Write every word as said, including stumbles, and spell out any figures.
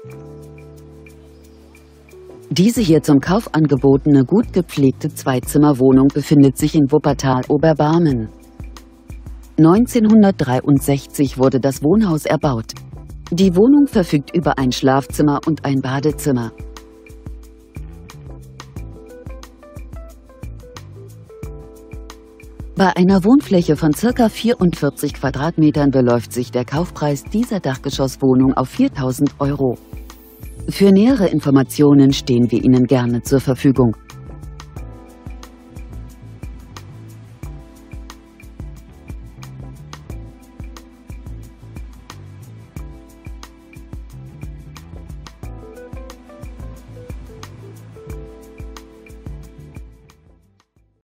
Diese hier zum Kauf angebotene gut gepflegte Zweizimmerwohnung befindet sich in Wuppertal-Oberbarmen. neunzehnhundertdreiundsechzig wurde das Wohnhaus erbaut. Die Wohnung verfügt über ein Schlafzimmer und ein Badezimmer. Bei einer Wohnfläche von ca. vierundvierzig Quadratmetern beläuft sich der Kaufpreis dieser Dachgeschosswohnung auf viertausend Euro. Für nähere Informationen stehen wir Ihnen gerne zur Verfügung.